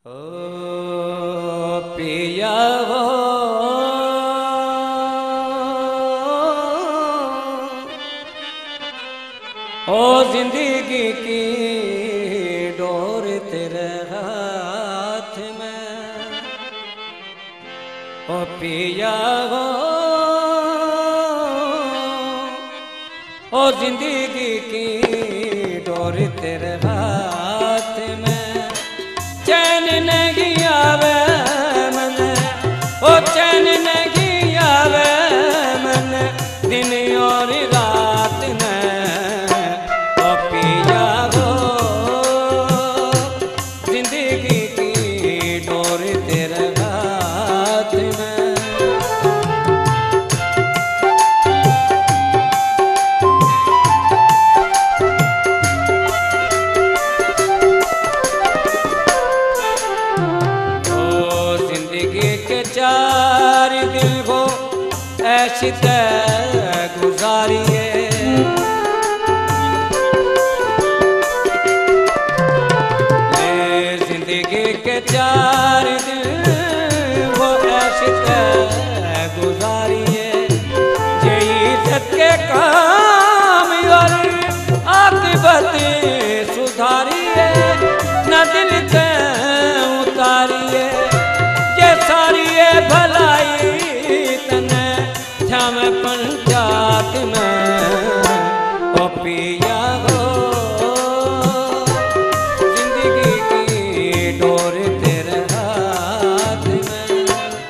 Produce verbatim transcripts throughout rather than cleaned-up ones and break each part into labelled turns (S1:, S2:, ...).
S1: ओ पिया हो ओ जिंदगी की डोर तेरे हाथ में। ओ पिया हो ओ जिंदगी की डोर तेरे हाथ में। चैन नहीं आवे मन, ओ चैन नहीं आवे मन दिन और रात में। ओ पिया हो जिंदगी की डोर तेरे हाथ में। चार दिन को ऐसी तय गुजारिए, जिंदगी के चार दिन वो ऐसी तय गुजारिए। यही सबके काम और आकिबत सुधारिए, न दिल से उतारिए सारी भलाई तने श्याम पंचायत में। ओ पिया हो जिंदगी की डोर तेरे हाथ में।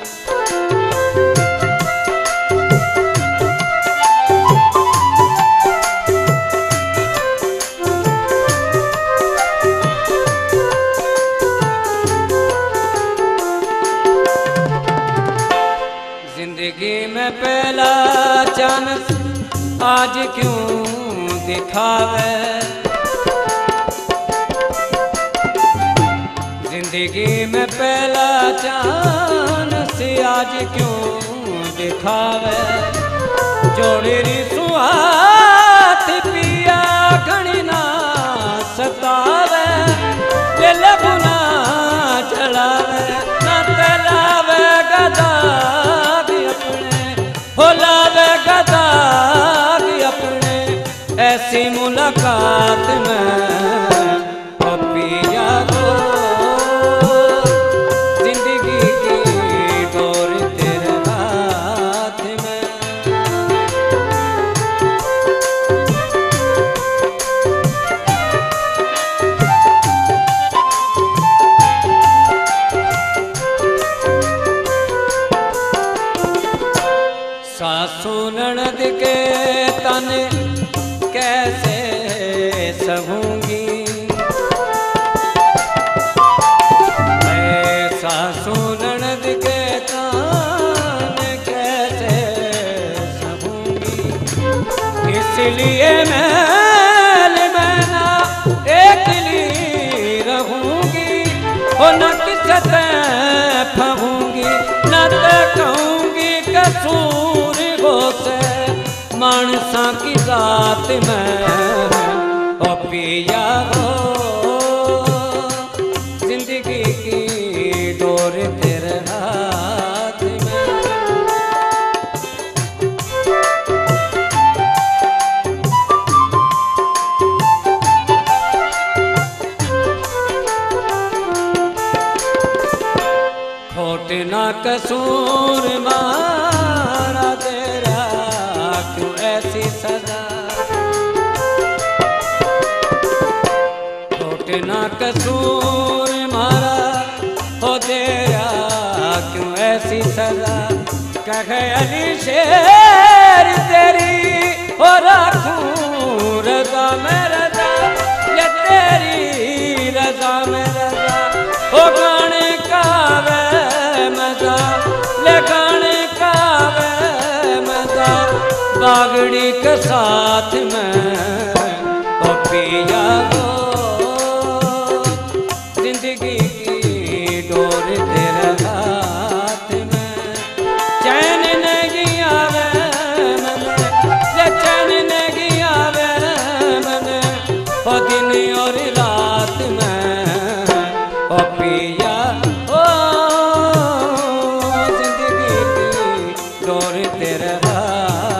S1: जिंदगी में पहला चांस आज क्यों दिखावे, जिंदगी में पहला चांस आज क्यों दिखावे। जोड़ी सुहात पिया घड़ी ना सतावे, ले लगुना चलावे न तलावे गदा हो लावे गदा अपने ऐसी मुलाकात में। ओ पिया हो जिंदगी की डोर तेरे हाथ में। सासू ननद के तने कैसे सहूंगी, मैं सासू ननद के तने कैसे सहूंगी। इसलिए मैल मैं ना एकली रहूंगी, हो न किससे फहूंगी न तो कहूंगी कसूर से मानसा की रात में। ओ पिया हो जिंदगी की डोर तेरे हाथ में। खोट ना कसूर मारा तेरा क्यों ऐसी सजा, खोट ना कसूर मारा हो तेरा क्यों ऐसी सजा। कहे अली शेर तेरी हो राखूं रजा में रजा, ये तेरी रजा में रजा। हो गाने का वे मजा, ले गाने का वे मजा बागड़ी के साथ में। ओ पिया हो जिंदगी की डोर तेरे हाथ में। चैन नहीं आवे मन, ये चैन नहीं आवे मन ओ दिन और रात में। ओ पिया हाथ